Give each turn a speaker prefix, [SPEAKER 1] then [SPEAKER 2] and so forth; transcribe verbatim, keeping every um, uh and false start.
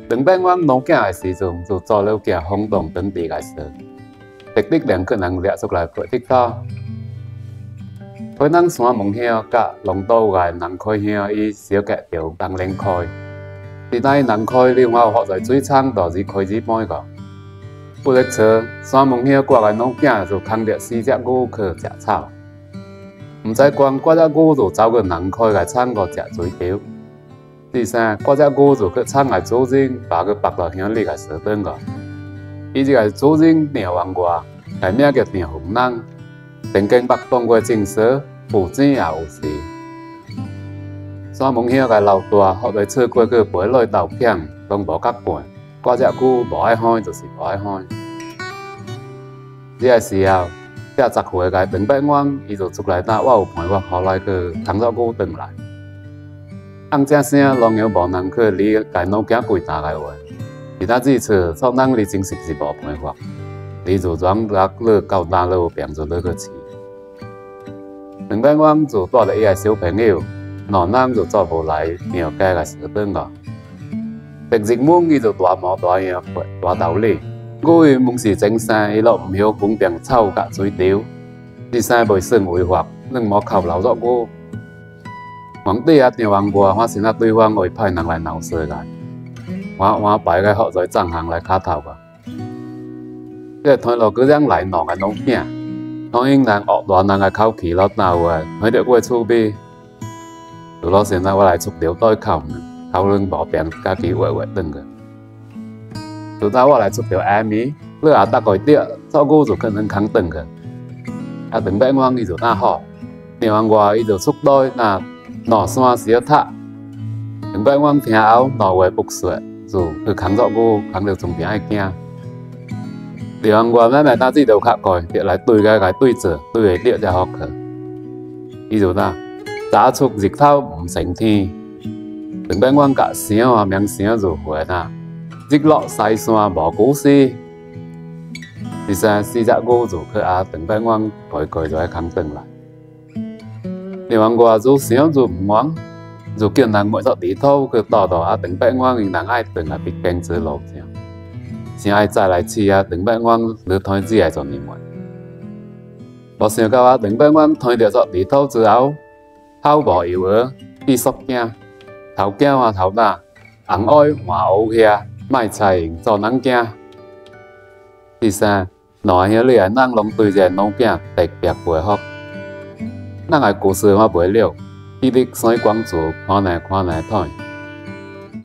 [SPEAKER 1] 等摆我老囝的时阵，就做了件轰动当地的事，特别让可能列出来过铁道。可能山门乡甲龙岛的南开乡伊小隔着东连开，伫那南开另外学在水厂大是开始半个。不咧车山门乡挂个老囝就扛着四只牛去食草，毋知光挂只牛就走去南开个厂个食水稻。第三，挂只牛就去厂个主人，把去绑到乡里个山顶个。伊这个主人订完外，个名叫订红人，曾经捌当过政社，有钱也有势。山门乡个老大学来车过去陪落豆片，拢无甲惯。挂只牛无爱开就是无爱开。这个时候，这十岁个长伯阮，伊就出来打，我有陪我后来去扛只牛转来。按这声，龙游无人去理个老囝跪打个话，其他支持创人你真实是无办法，你就装落落到哪落变做落去饲。长伯阮就带着伊个小朋友，两人就做无来庙街个山顶个。白日蒙伊就大毛大样大道理，我以蒙是正生，伊落唔晓分辨草甲水稻，第三袂算违法，恁莫靠老作我。皇帝也订完我，我先啊对方会派人来闹事个，我我摆个学在账行来卡头个。这推落嗰样来闹个老囝，当因人恶大人个口气老闹个，睇到我厝边，就攞先啊我来出条对口呢。头轮无变，家己活活转去。就当我来出条暗暝，你也搭个碟，照顾就可能扛转去。啊，长伯阮伊就那好，订完外伊就出来那落山小塔。长伯阮听后两话不说，就去扛照顾，扛到中边爱惊。订完外咱来打字就卡过，别来对个个对着，对个碟才好去。伊就那早出日头唔成天。长伯阮甲声啊名声就回啦，日落西山无故事。第三四只牛就去啊，长伯阮陪佢就喺扛转来。另外我就声就唔忙，就叫人买咗地土去倒倒啊，长伯阮因人爱转来必经之路上，先爱再来饲啊，长伯阮你推只来做年末。无想到啊，长伯阮推着咗地土之后，口无油儿，伊缩惊。头囝啊头大，红爱换乌遐，卖菜用做人囝。第三，两兄弟个人拢对这老囝特别佩服。咱个故事我袂了，伊伫山广做看来看来睇，